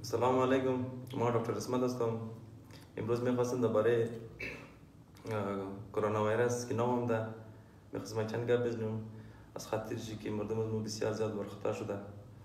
سلام علیکم. ما دکتر اسمت هستم. امروز میخواستم درباره کرونا ویروس که نامم ده میخواستم چند گپ بزنم از خاطرش که مردم از ما بسیار زیاد برخطا شده.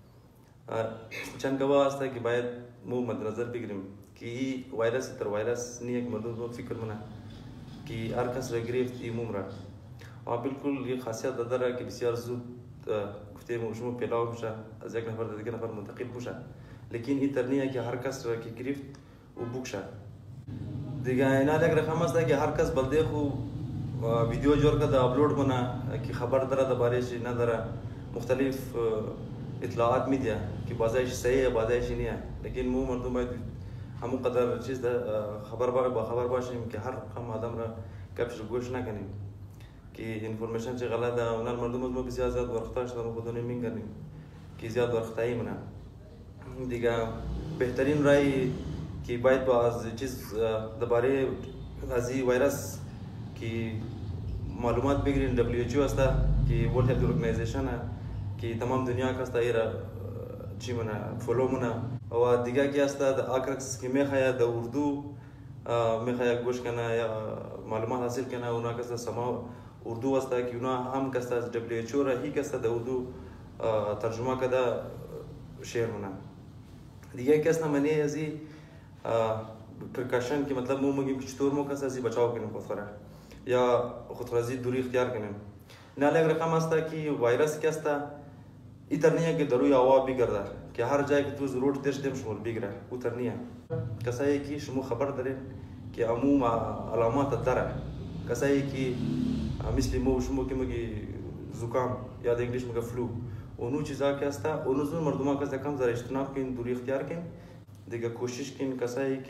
چند گپ هست که باید مو مد نظر بگیریم که این ویروس تر ویروس نیه که مردم فکر منه که هر کس را گرفت این ممره. بالکل یک خاصیت داره که بسیار زود گفتیم شما پیدا میشه، از یک نفر تا دیگر نفر منتقل میشه. لیکن این ترنیه که هر کس را که گرفت و بکشه دیگه. اینا یک رقم است که هر کس بلده خو ویدیو جور کرده اپلود کنه که خبر داره دربارهش نداره، مختلف اطلاعات میده که بعضیش صحیحه بعضیش نیه. لیکن مو مردم باید همون قدر چیز با خبر باشیم که هر رقم آدم را گپش گوش نکنیم که انفورمیشن چه غلطه. اونال مردم از ما بسیار زیاد ورختا شدن و خودمون میگنیم که زیاد ورختایی منه دیگه. بهترین رای که باید با از چیز درباره از این ویروس که معلومات بگیرین. WHO هست که ورلد هلت ارگانایزیشن که تمام دنیا که است ایرا چی منه فولو منه. و دیگه کی است آکرکس که میخواد در اردو میخواد گوش کنه یا معلومات حاصل کنه. اونا که سما اردو است که اونا هم که از WHO را هی که در اردو ترجمه کرده شیر منه. دیگه کس نمانی ازی پرکاشن که مطلب مو مگیم که چطور مو کس ازی بچاو کنیم خود خورا یا خود خورا ازی دوری اختیار کنیم. نه یک رقم است که ویروس که است ایتر نیه که دروی هوا بگرده که هر جای که تو ضرور تش دیم شمول بگیره اوتر نیه. کسایی که شما خبر دارین که عموم علامات داره، کسایی که مثل مو شما که مگی زکام یا در انگلیش مگه فلو اونو چیزا که است اونو زور مردم که کم زر اجتناب کن، دوری اختیار کن دیگه. کوشش کن کسایی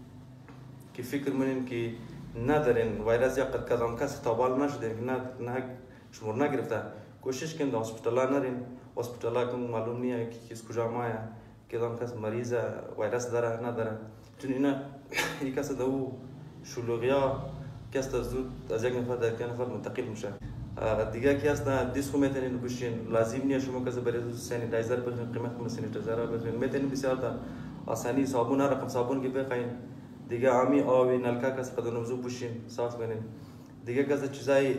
که فکر منین که ندارین ویروس یا قد کدام کس تابال نشده نه شمار نگرفته، کوشش کن در هسپتالا نرین. هسپتالا که معلوم نیه که کس کجا مایه کدام کس مریض ویروس داره نداره، چون اینا یک کس دو شلوغیا که است زود از یک نفر در یک نفر منتقل میشه. دیگه کی است دیس خو میتونین بشین لازم نیه شما کس برای سانیتایزر بخرین، قیمت من سانیتایزر بخرین میتونین بسیار تا آسانی صابون رقم صابون که بخرین دیگه. عامی آبی نلکا کس قدر نمزو بشین صاف کنین دیگه. کس چیزای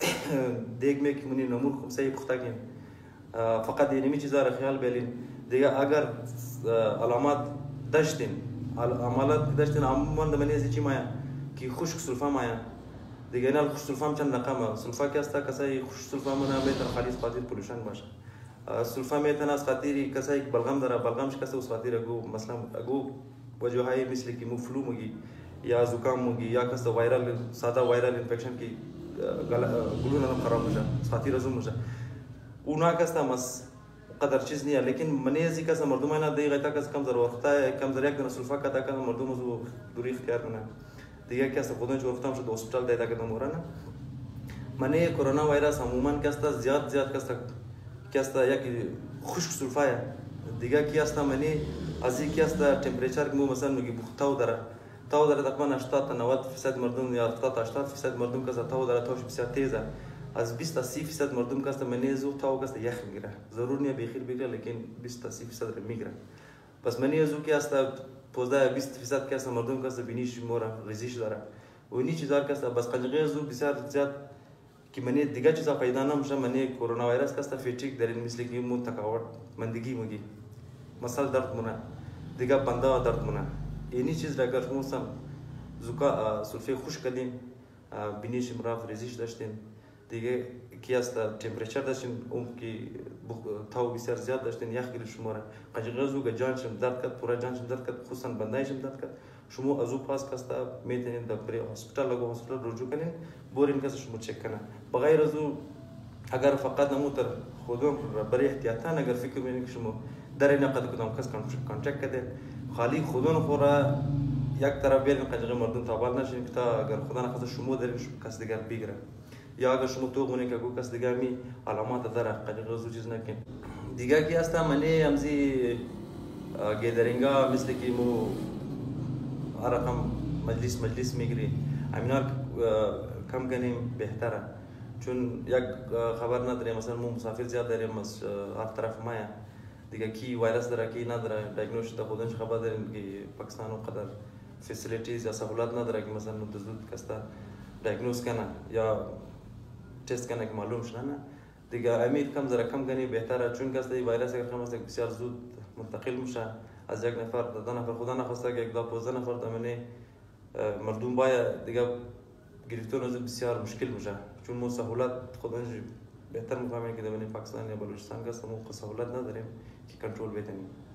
دیگ میک منی نمور خمسه پخته کن. فقط اینمی چیزا را خیال بیلین دیگه. اگر علامات داشتین عملات داشتین عموما دمنی ازی چی مایا که خشک سلفا مایا دیگه. نه خشک سلفا چند رقمه سلفا که است کسای خشک سلفا منه میتر خالیس خاطر پولوشن باشه. سلفا میتونه از خاطری کسایی که بلغم داره بلغمش کسا اس خاطر اگو مثلا اگو وجوهای مثل که مو فلو مگی یا زکام مگی یا کسا وایرال ساده وایرال انفکشن که گلونا هم خراب میشه خاطر ازون میشه اونا کسا مس قدر چیز نیه. لیکن منی ازی کسا مردم اینا دقیقه تا کس کم زر وقتا کم زر یک دونه سلفا کتا کس مردم ازو دوری اختیار کنه دیگه. کسا خودن جو وقتا شد هسپتال دیتا کدام مورانه. منی کرونا ویروس عموما کسا زیاد کسا یک خشک سلفایه دیگه. کی است منی ازی کی است تمپریچر مو مثلا میگی تاو داره تقریبا 80 تا 90% مردم یا 70 تا 80% مردم کسا تاو داره تاوش بسیار تیزه. از 20 تا 30% مردم کسا منی زو تاو کسا یخ میگیره. ضرور نیه بخیر بگیره لیکن 20 تا 30% رو میگیره. پس منی زو کی است 15-20% کسا مردم کسا بینیش مورا ریزش داره و اینی چیزا کسا بس قنجقه زو بسیار زیاد که منی دیگه چیزا پیدا نمیشه. منی کرونا ویروس کسا فیتیک دارین مثل که مو تکاور مندگی مگی مثلا درد منه دیگه بنده درد منه. اینی چیز را اگر شما سم زوکا سلفه خوش کردین بینیش مراف ریزش داشتین دیگه کی است تمپریچر داشتین اون که تاو بسیار زیاد داشتین یخ گرفت شما را قنجقه زوگا جانشم درد کرد پورا جانشم درد کرد خصوصا بندایشم درد کرد شما ازو پاس کستا میتونین در بری هسپتال لگو هسپتال رجوع کنین بورین کس شما چک کنه. بغیر ازو اگر فقط نموتر خودم برای احتیاطاً اگر فکر میکنین که شما در این قد کدام کس کانتکت کردین خالی خودون خورا یک طرف بیارین قنجقه مردم تابال نشین که تا اگر خدا نخواست شما دارین کس دیگر بگیره یا اگر شما تو گونه که گو کس دیگر می علامات داره قنجقه زو چیز نکن دیگه. کی است منی امزی گیدرینگا مثل که مو رقم مجلس میگیری امینا کم کنیم بهتره چون یک خبر نداریم مثلا مو مسافر زیاد داریم از هر طرف مایا دیگه کی ویروس داره کی نداره دیagnosis تا خودش خبر دارین که پاکستان اونقدر فسیلیتیز یا سهولت نداره که مثلا زود کستا دیagnosis کنه یا تست کنه که معلوم شده نه دیگه امید کم ذره کم کنی بهتره چون کستا این ویروس اگر کم است بسیار زود منتقل میشه از یک نفر تا دو نفر خدا نخواسته که یک دا 15 نفر دامنه مردم باید دیگه گرفتن از بسیار مشکل میشه چون ما سهولت خودش بهتر میفهمیم که در پاکستان یا بلوچستان که ما سهولت نداریم که کنترل بکنیم